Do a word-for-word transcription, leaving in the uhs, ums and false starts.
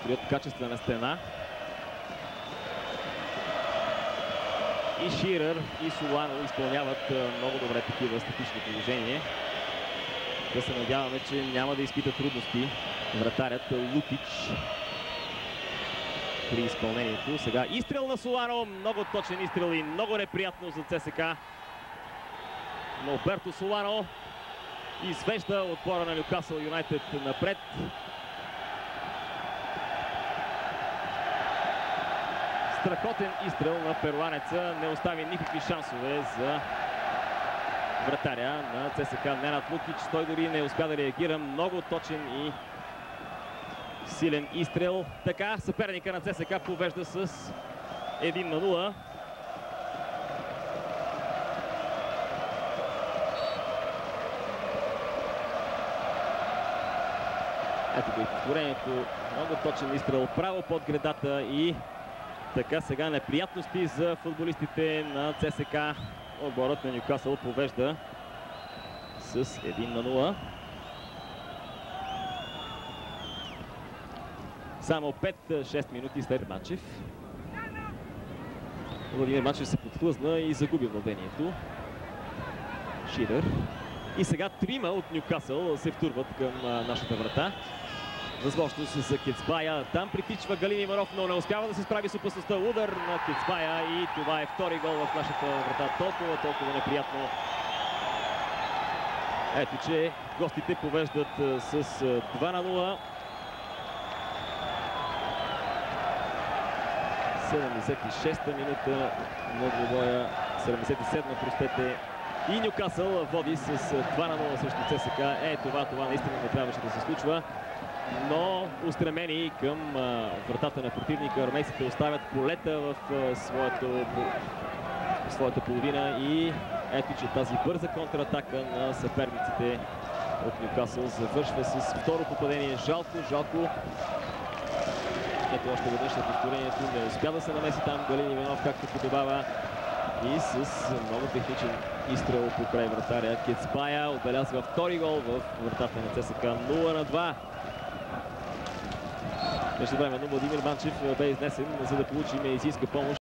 строят качествена стена. И Ширър, и Солано изпълняват много добре такива статични положения. Да се надяваме, че няма да изпита трудности вратарят Лутич при изпълнението. Сега изстрел на Солано, много точен изстрел и много неприятно за ЦСКА. Но Берто Солано извежда отбора на Нюкасъл Юнайтед напред. Страхотен изстрел на перуанеца, не остави никакви шансове за вратаря на ЦСКА Ненад Лутич. Той дори не успя да реагира. Много точен и силен изстрел. Така съперника на ЦСКА повежда с едно на нула. Ето го и повторението. Много точен изстрел право под гредата и така сега неприятности за футболистите на ЦСКА. Отборът на Нюкасъл повежда с едно на нула. Само пет-шест минути след Манчев. Владимир Манчев се подхлъзна и загуби владението. Ширър. И сега трима от Нюкасъл се втурват към нашата врата. Възможност за Кецбая. Там притичва Галин Иванов, но не успява да се справи с опасността. Удар на Кецбая и това е втори гол в нашата врата. Толкова, толкова неприятно. Ето, че гостите повеждат с два на нула. седемдесет и шеста минута на двубоя. седемдесет и седма, простете. И Нюкасъл води с два на нула срещу ЦСКА. Е, това, това наистина не трябваше да се случва. Но устремени към а, вратата на противника, армейците оставят полета в а, своята, в своята половина и ето, че тази бърза контратака на съперниците от Нюкасъл завършва с второ попадение. Жалко, жалко. Ето още веднъж на повторението. Не успя да се намеси там Галин Иванов, както подобава. И с много техничен изстрел покрай вратаря Кецбая отбелязва втори гол в вратата на ЦСКА. нула на два. Междувременно Владимир Манчев бе изнесен, за да получи медицинска помощ.